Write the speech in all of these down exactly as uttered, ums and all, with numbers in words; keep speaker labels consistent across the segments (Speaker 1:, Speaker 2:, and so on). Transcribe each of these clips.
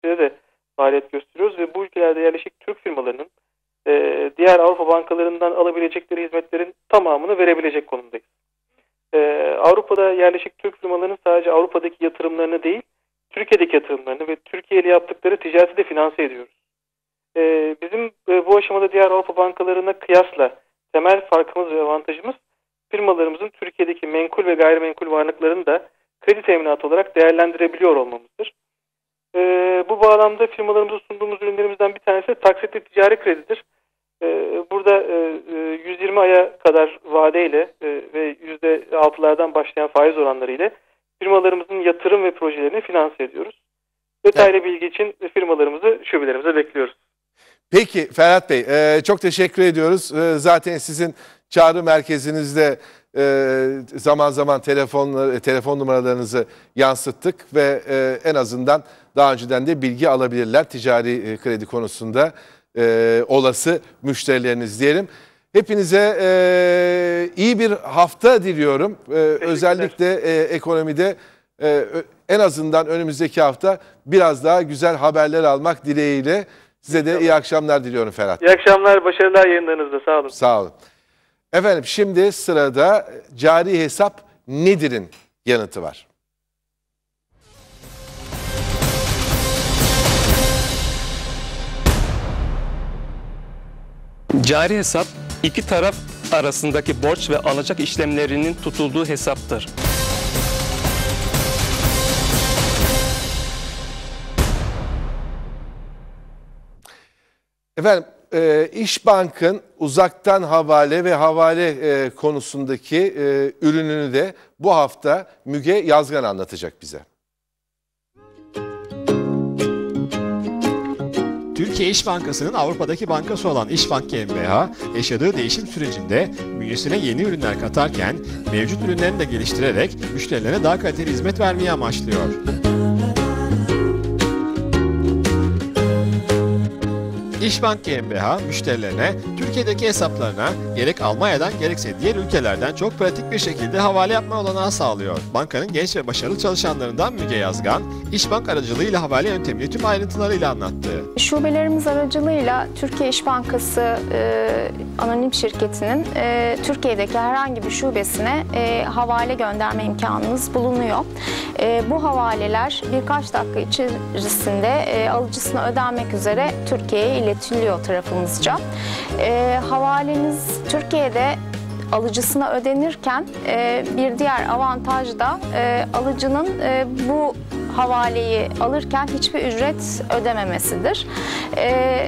Speaker 1: ülkede de faaliyet gösteriyoruz ve bu ülkelerde yerleşik Türk firmalarının e, diğer Avrupa bankalarından alabilecekleri hizmetlerin tamamını verebilecek konumdayız. E, Avrupa'da yerleşik Türk firmalarının sadece Avrupa'daki yatırımlarını değil, Türkiye'deki yatırımlarını ve Türkiye ile yaptıkları ticareti de finanse ediyoruz. E, bizim e, bu aşamada diğer Avrupa bankalarına kıyasla temel farkımız ve avantajımız firmalarımızın Türkiye'deki menkul ve gayrimenkul varlıklarını da kredi teminatı olarak değerlendirebiliyor olmamızdır. E, bu bağlamda firmalarımıza sunduğumuz ürünlerimizden bir tanesi de taksitli ticari kredidir. E, burada e, yüz yirmi aya kadar vadeyle e, ve yüzde altılardan başlayan faiz oranları ile firmalarımızın yatırım ve projelerini finanse ediyoruz. Detaylı evet. bilgi için firmalarımızı şubelerimize bekliyoruz.
Speaker 2: Peki Ferhat Bey, e, çok teşekkür ediyoruz. E, zaten sizin çağrı merkezinizde e, zaman zaman telefon, telefon numaralarınızı yansıttık ve e, en azından daha önceden de bilgi alabilirler ticari e, kredi konusunda e, olası müşterileriniz diyelim. Hepinize e, iyi bir hafta diliyorum. E, özellikle e, ekonomide e, en azından önümüzdeki hafta biraz daha güzel haberler almak dileğiyle. Size de iyi akşamlar diliyorum Ferhat.
Speaker 1: İyi akşamlar, başarılar yayınlarınızda. Sağ olun.
Speaker 2: Sağ olun. Efendim şimdi sırada cari hesap nedir'in yanıtı var.
Speaker 3: Cari hesap iki taraf arasındaki borç ve alacak işlemlerinin tutulduğu hesaptır.
Speaker 2: Efendim e, İşbank'ın uzaktan havale ve havale e, konusundaki e, ürününü de bu hafta Müge Yazgan anlatacak bize.
Speaker 4: Türkiye İş Bankası'nın Avrupa'daki bankası olan İşbank G m B H, yaşadığı değişim sürecinde bünyesine yeni ürünler katarken mevcut ürünlerini de geliştirerek müşterilere daha kaliteli hizmet vermeyi amaçlıyor. İşbank G m B H müşterilerine Türkiye'deki hesaplarına gerek Almanya'dan gerekse diğer ülkelerden çok pratik bir şekilde havale yapma olanağı sağlıyor. Bankanın genç ve başarılı çalışanlarından Müge Yazgan, İşbank aracılığıyla havale yöntemini tüm ayrıntılarıyla anlattı.
Speaker 5: Şubelerimiz aracılığıyla Türkiye İş Bankası e, Anonim Şirketi'nin e, Türkiye'deki herhangi bir şubesine e, havale gönderme imkanımız bulunuyor. E, bu havaleler birkaç dakika içerisinde e, alıcısına ödenmek üzere Türkiye'ye iletiliyor. iletiliyor tarafımızca. E, havaleniz Türkiye'de alıcısına ödenirken e, bir diğer avantaj da e, alıcının e, bu havaleyi alırken hiçbir ücret ödememesidir. E,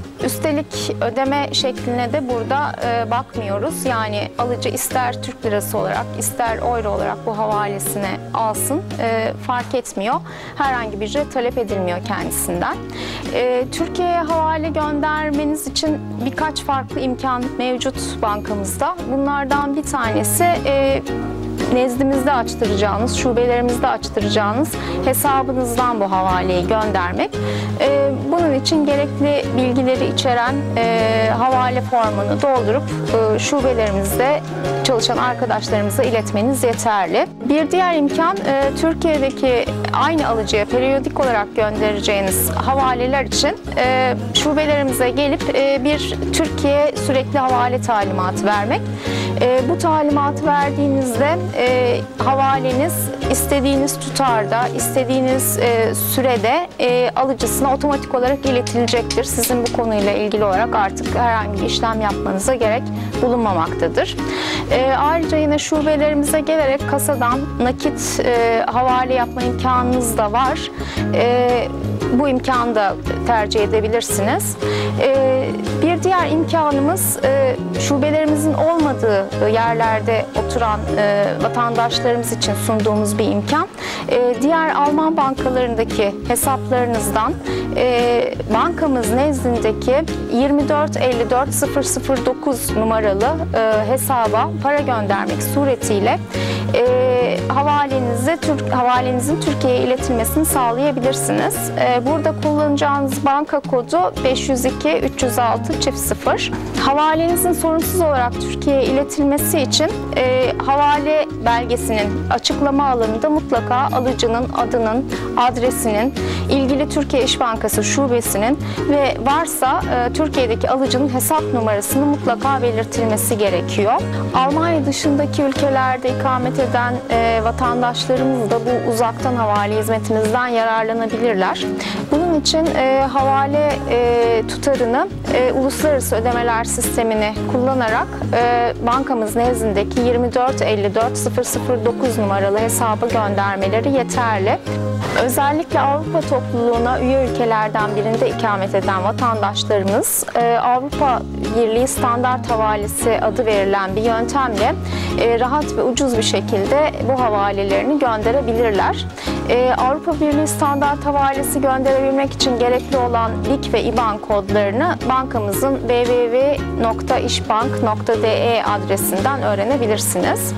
Speaker 5: Üstelik ödeme şekline de burada e, bakmıyoruz. Yani alıcı ister Türk lirası olarak ister euro olarak bu havalesine alsın e, fark etmiyor. Herhangi bir ücret talep edilmiyor kendisinden. E, Türkiye'ye havale göndermeniz için birkaç farklı imkan mevcut bankamızda. Bunlardan bir tanesi e, nezdimizde açtıracağınız, şubelerimizde açtıracağınız hesabınızdan bu havaleyi göndermek. E, bunun için gerekli bilgileri içeren e, havale formunu doldurup e, şubelerimizde çalışan arkadaşlarımıza iletmeniz yeterli. Bir diğer imkan e, Türkiye'deki aynı alıcıya periyodik olarak göndereceğiniz havaleler için e, şubelerimize gelip e, bir Türkiye sürekli havale talimatı vermek. E, bu talimatı verdiğinizde e, havaleniz istediğiniz tutarda, istediğiniz e, sürede e, alıcısına otomatik olarak iletilecektir. Sizin bu konuyla ilgili olarak artık herhangi bir işlem yapmanıza gerek bulunmamaktadır. E, ayrıca yine şubelerimize gelerek kasadan nakit e, havale yapma imkanınız da var. E, bu imkanı da tercih edebilirsiniz. E, bir diğer imkanımız e, şubelerimizin olmadığı yerlerde oturan e, vatandaşlarımız için sunduğumuz bir imkan. E, diğer Alman bankalarındaki hesaplarınızdan e, bankamız nezdindeki yirmi dört elli dört sıfır sıfır dokuz numaralı e, hesaba para göndermek suretiyle e, havalenizi, Türk, havalenizin Türkiye'ye iletilmesini sağlayabilirsiniz. E, burada kullanacağınız banka kodu beş yüz iki üç yüz altı çift sıfır. Havalenizin sorunsuz olarak Türkiye'ye iletilmesi için e, havale belgesinin açıklama alanında mutlaka alıcının adının, adresinin, ilgili Türkiye İş Bankası şubesinin ve varsa e, Türkiye'deki alıcının hesap numarasını mutlaka belirtilmesi gerekiyor. Almanya dışındaki ülkelerde ikamet eden e, vatandaşlarımız da bu uzaktan havale hizmetimizden yararlanabilirler. Bunun için e, havale e, tutarını e, uluslararası ödemeler sistemini kullanarak e, bankamız nezdindeki yirmi dört elli dört sıfır sıfır dokuz numaralı hesaba göndermeleri yeterli. Özellikle Avrupa topluluğuna üye ülkelerden birinde ikamet eden vatandaşlarımız e, Avrupa Birliği Standart Havalesi adı verilen bir yöntemle e, rahat ve ucuz bir şekilde bu havalelerini gönderebilirler. E, Avrupa Birliği Standart Havalesi gönderebilmek için gerekli olan B İ K ve İ B A N kodlarını bankamızın w w w nokta işbank nokta d e adresinden öğrenebilirsiniz.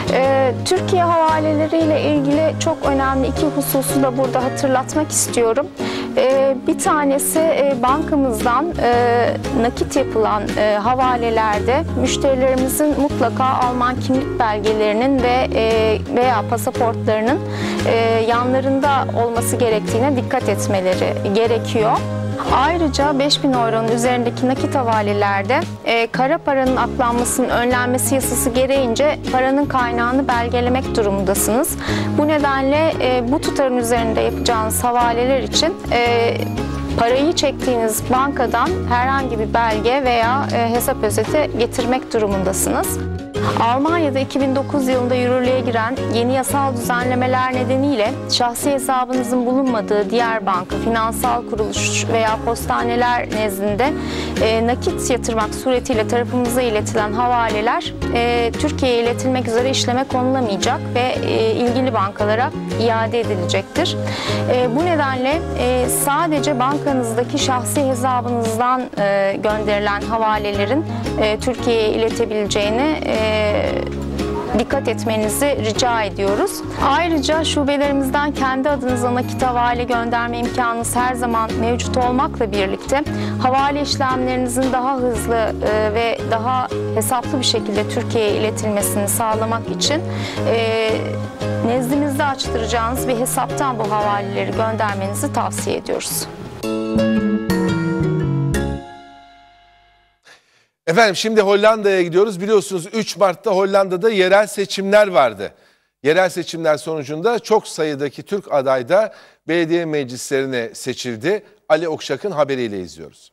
Speaker 5: E, Türkiye havaleleriyle ilgili çok önemli iki hususu da burada hatırlatmak istiyorum. E, bir tanesi e, bankamızdan e, nakit yapılan e, havalelerde müşterilerimizin mutlaka Alman kimlik belgelerinin ve e, veya pasaportlarının e, yanlarında olması gerektiğine dikkat etmeleri gerekiyor. Ayrıca beş bin euronun üzerindeki nakit havalelerde e, kara paranın aklanmasının önlenmesi yasası gereğince paranın kaynağını belgelemek durumundasınız. Bu nedenle e, bu tutarın üzerinde yapacağınız havaleler için e, parayı çektiğiniz bankadan herhangi bir belge veya e, hesap özeti getirmek durumundasınız. Almanya'da iki bin dokuz yılında yürürlüğe giren yeni yasal düzenlemeler nedeniyle şahsi hesabınızın bulunmadığı diğer banka, finansal kuruluş veya postaneler nezdinde e, nakit yatırmak suretiyle tarafımıza iletilen havaleler e, Türkiye'ye iletilmek üzere işleme konulamayacak ve e, ilgili bankalara iade edilecektir. E, bu nedenle e, sadece bankanızdaki şahsi hesabınızdan e, gönderilen havalelerin e, Türkiye'ye iletebileceğini e, dikkat etmenizi rica ediyoruz. Ayrıca şubelerimizden kendi adınıza nakit havale gönderme imkanınız her zaman mevcut olmakla birlikte havale işlemlerinizin daha hızlı ve daha hesaplı bir şekilde Türkiye'ye iletilmesini sağlamak için nezdimizde açtıracağınız bir hesaptan bu havaleleri göndermenizi tavsiye ediyoruz.
Speaker 2: Efendim şimdi Hollanda'ya gidiyoruz. Biliyorsunuz üç Mart'ta Hollanda'da yerel seçimler vardı. Yerel seçimler sonucunda çok sayıdaki Türk aday da belediye meclislerine seçildi. Ali Okşak'ın haberiyle izliyoruz.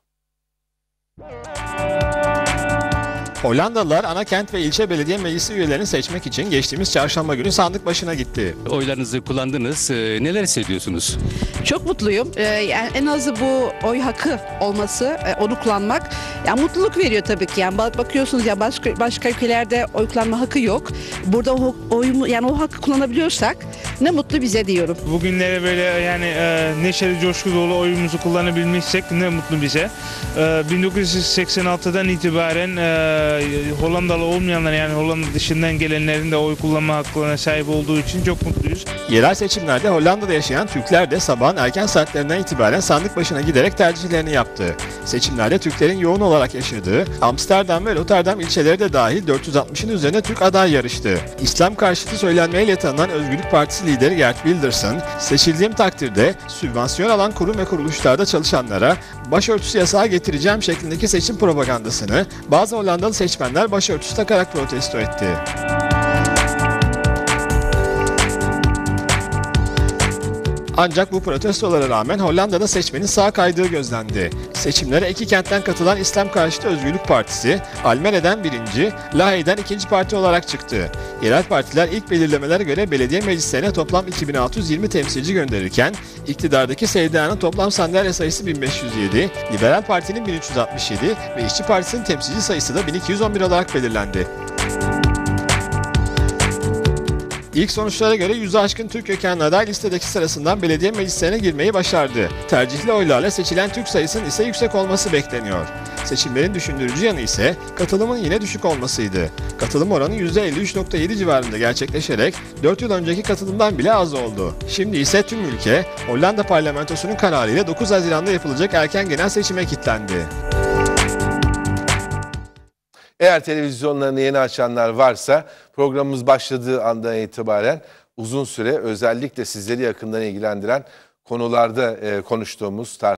Speaker 4: Hollandalılar ana kent ve ilçe belediye meclisi üyelerini seçmek için geçtiğimiz çarşamba günü sandık başına gitti.
Speaker 6: Oylarınızı kullandınız. Neler hissediyorsunuz?
Speaker 7: Çok mutluyum. Ee, yani en azı bu oy hakkı olması, onu kullanmak yani mutluluk veriyor tabii ki. Yani bakıyorsunuz ya başka başka ülkelerde oy kullanma hakkı yok. Burada o oyumu yani o hakkı kullanabiliyorsak ne mutlu bize diyorum.
Speaker 8: Bugünlere böyle yani e, neşeli, coşku dolu oyumuzu kullanabilmişsek ne mutlu bize. E, bin dokuz yüz seksen altıdan itibaren e, Hollandalı olmayanlar yani Hollanda dışından gelenlerin de oy kullanma hakkına sahip olduğu için çok mutluyuz.
Speaker 4: Yerel seçimlerde Hollanda'da yaşayan Türkler de sabahın erken saatlerinden itibaren sandık başına giderek tercihlerini yaptı. Seçimlerde Türklerin yoğun olarak yaşadığı Amsterdam ve Rotterdam ilçeleri de dahil dört yüz altmışın üzerine Türk aday yarıştı. İslam karşıtı söylenmeyle tanınan Özgürlük Partisi lideri Geert Wilderson, seçildiğim takdirde sübvansiyon alan kurum ve kuruluşlarda çalışanlara başörtüsü yasağı getireceğim şeklindeki seçim propagandasını bazı Hollandalı seçmenler başörtüsü takarak protesto etti. Ancak bu protestolara rağmen Hollanda'da seçmenin sağa kaydığı gözlendi. Seçimlere iki kentten katılan İslam karşıtı Özgürlük Partisi, Almere'den birinci, Lahey'den ikinci parti olarak çıktı. Yerel partiler ilk belirlemelere göre belediye meclislerine toplam iki bin altı yüz yirmi temsilci gönderirken, iktidardaki S D A'nın toplam sandalye sayısı bin beş yüz yedi, Liberal Parti'nin bin üç yüz altmış yedi ve İşçi Partisi'nin temsilci sayısı da bin iki yüz on bir olarak belirlendi. İlk sonuçlara göre yüzü aşkın Türk kökenli aday listedeki sırasından belediye meclislerine girmeyi başardı. Tercihli oylarla seçilen Türk sayısının ise yüksek olması bekleniyor. Seçimlerin düşündürücü yanı ise katılımın yine düşük olmasıydı. Katılım oranı yüzde elli üç nokta yedi civarında gerçekleşerek dört yıl önceki katılımdan bile az oldu. Şimdi ise tüm ülke Hollanda parlamentosunun kararıyla dokuz Haziran'da yapılacak erken genel seçime kilitlendi.
Speaker 2: Eğer televizyonlarını yeni açanlar varsa programımız başladığı andan itibaren uzun süre özellikle sizleri yakından ilgilendiren konularda e, konuştuğumuz, tartıştığımız